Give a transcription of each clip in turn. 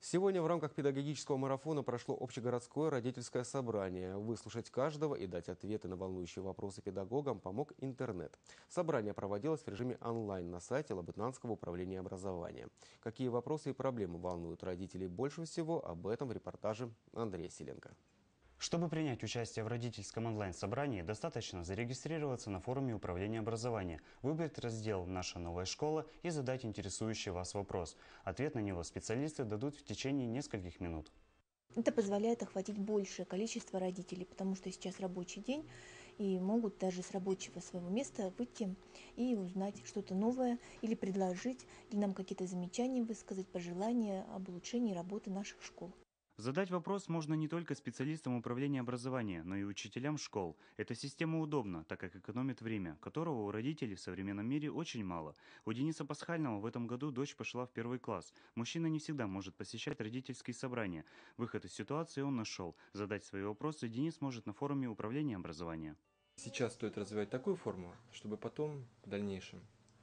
Сегодня в рамках педагогического марафона прошло общегородское родительское собрание. Выслушать каждого и дать ответы на волнующие вопросы педагогам помог интернет. Собрание проводилось в режиме онлайн на сайте Лабытнанского управления образования. Какие вопросы и проблемы волнуют родителей больше всего, об этом в репортаже Андрея Селенко. Чтобы принять участие в родительском онлайн-собрании, достаточно зарегистрироваться на форуме управления образования, выбрать раздел «Наша новая школа» и задать интересующий вас вопрос. Ответ на него специалисты дадут в течение нескольких минут. Это позволяет охватить большее количество родителей, потому что сейчас рабочий день, и могут даже с рабочего своего места выйти и узнать что-то новое, или предложить, или нам какие-то замечания высказать, пожелания об улучшении работы наших школ. Задать вопрос можно не только специалистам управления образования, но и учителям школ. Эта система удобна, так как экономит время, которого у родителей в современном мире очень мало. У Дениса Пасхального в этом году дочь пошла в 1 класс. Мужчина не всегда может посещать родительские собрания. Выход из ситуации он нашел. Задать свои вопросы Денис может на форуме управления образования. Сейчас стоит развивать такую форму, чтобы потом, в дальнейшем,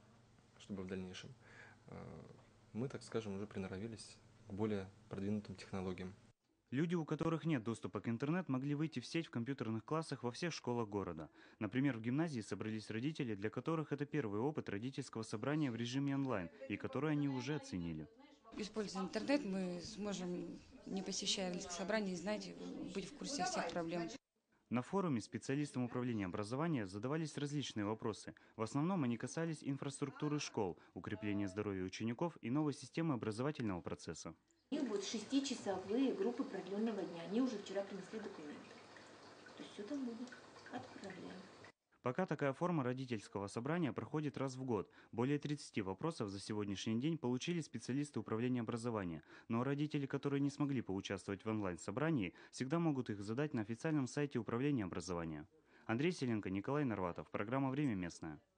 мы, так скажем, уже приноровились к более продвинутым технологиям. Люди, у которых нет доступа к интернету, могли выйти в сеть в компьютерных классах во всех школах города. Например, в гимназии собрались родители, для которых это первый опыт родительского собрания в режиме онлайн, и который они уже оценили. Используя интернет, мы сможем, не посещая родительские собрания, знать, быть в курсе всех проблем. На форуме специалистам управления образования задавались различные вопросы. В основном они касались инфраструктуры школ, укрепления здоровья учеников и новой системы образовательного процесса. У них будут 6-часовые группы продленного дня. Они уже вчера принесли документы. То есть все там будет. Отправляем. Пока такая форма родительского собрания проходит раз в год. Более 30 вопросов за сегодняшний день получили специалисты управления образования. Но родители, которые не смогли поучаствовать в онлайн-собрании, всегда могут их задать на официальном сайте управления образования. Андрей Селенко, Николай Нарватов. Программа «Время местное».